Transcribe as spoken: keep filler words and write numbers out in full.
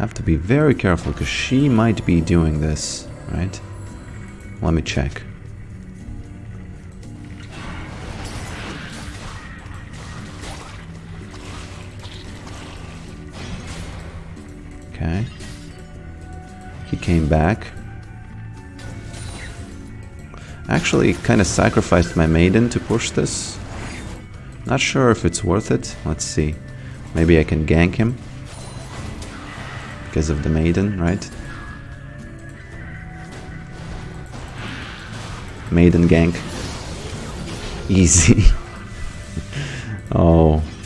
have to be very careful because she might be doing this, right? Let me check. Okay. He came back. Actually, kind of sacrificed my maiden to push this. Not sure if it's worth it. Let's see. Maybe I can gank him. Because of the maiden, right? Maiden gank. Easy. Oh